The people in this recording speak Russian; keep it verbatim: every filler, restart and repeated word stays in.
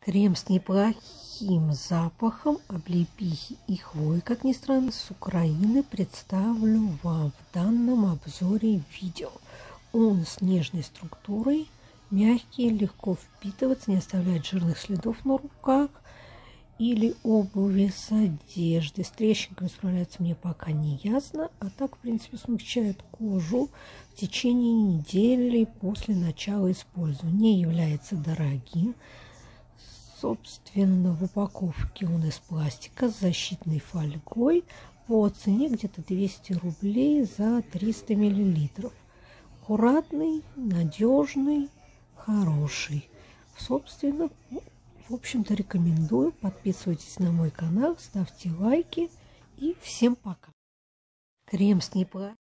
Крем с неплохим запахом облепихи и хвои, как ни странно, с Украины представлю вам в данном обзоре видео. Он с нежной структурой, мягкий, легко впитываться, не оставляет жирных следов на руках или обуви с одеждой. С трещинками справляется мне пока не ясно, а так, в принципе, смягчает кожу в течение недели после начала использования. Не является дорогим. Собственно, в упаковке он из пластика с защитной фольгой по цене где-то двести рублей за триста миллилитров. Аккуратный, надежный, хороший. Собственно, в общем-то, рекомендую. Подписывайтесь на мой канал, ставьте лайки и всем пока. Крем с неплохим